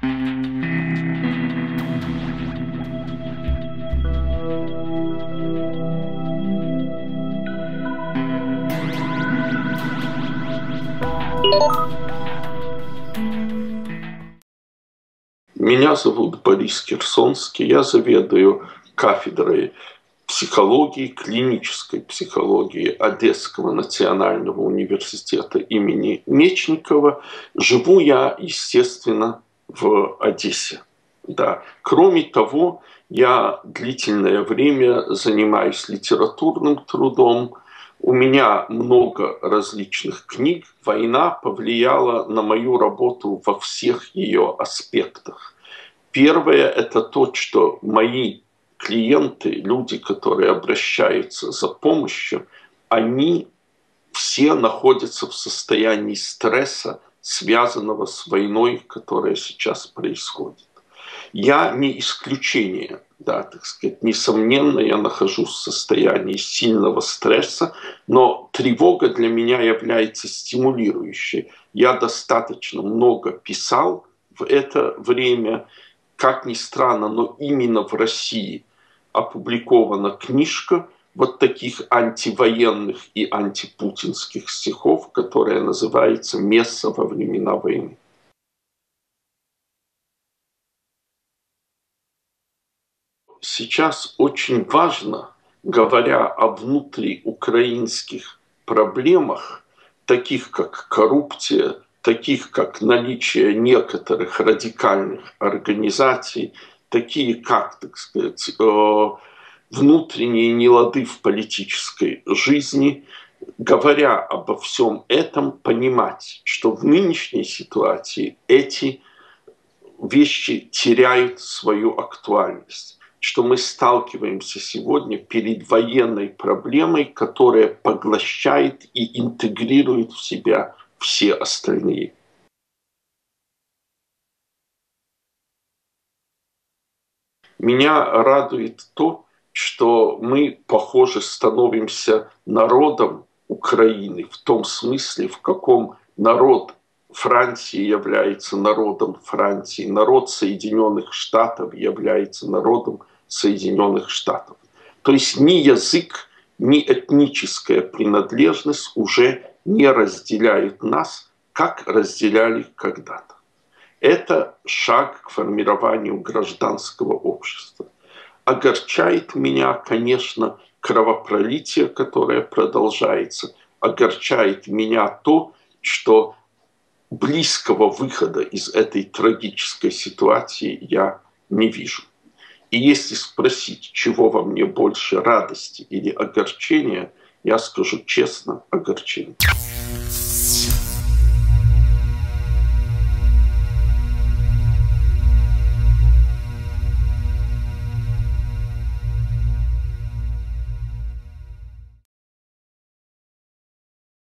Меня зовут Борис Керсонский, я заведую кафедрой психологии, клинической психологии Одесского национального университета имени Мечникова. Живу я, естественно, в Одессе. Да. Кроме того, я длительное время занимаюсь литературным трудом. У меня много различных книг. Война повлияла на мою работу во всех ее аспектах. Первое – это то, что мои клиенты, люди, которые обращаются за помощью, они все находятся в состоянии стресса, связанного с войной, которая сейчас происходит. Я не исключение, да, так сказать, несомненно, я нахожусь в состоянии сильного стресса, но тревога для меня является стимулирующей. Я достаточно много писал в это время. Как ни странно, но именно в России опубликована книжка вот таких антивоенных и антипутинских стихов, которая называется «Месса во времена войны». Сейчас очень важно, говоря о внутриукраинских проблемах, таких как коррупция, таких как наличие некоторых радикальных организаций, такие как, так сказать, внутренние нелады в политической жизни, говоря обо всем этом, понимать, что в нынешней ситуации эти вещи теряют свою актуальность, что мы сталкиваемся сегодня перед военной проблемой, которая поглощает и интегрирует в себя все остальные. Меня радует то, что мы, похоже, становимся народом Украины в том смысле, в каком народ Франции является народом Франции, народ Соединенных Штатов является народом Соединенных Штатов. То есть ни язык, ни этническая принадлежность уже не разделяют нас, как разделяли когда-то. Это шаг к формированию гражданского общества. Огорчает меня, конечно, кровопролитие, которое продолжается. Огорчает меня то, что близкого выхода из этой трагической ситуации я не вижу. И если спросить, чего во мне больше, радости или огорчения, я скажу честно, огорчение.